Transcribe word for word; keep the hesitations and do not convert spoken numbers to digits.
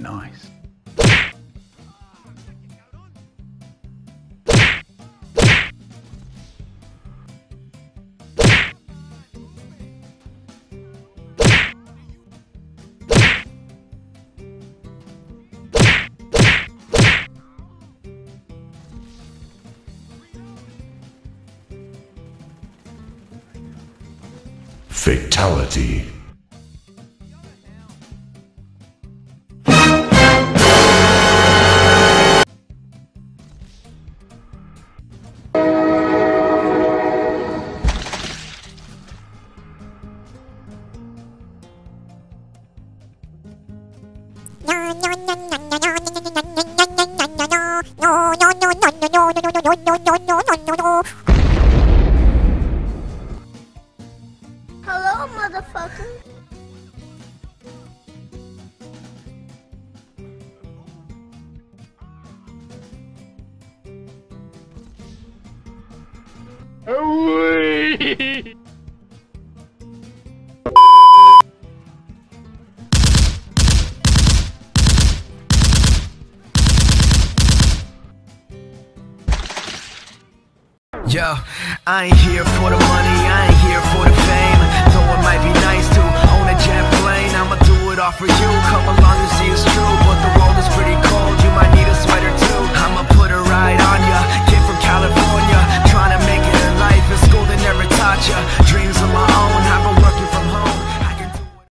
nice. Fatality. Hello, motherfucker. Yo, I ain't here for the money, I ain't here for the fame. Though it might be nice to own a jet plane, I'ma do it all for you. Come along and see it's true.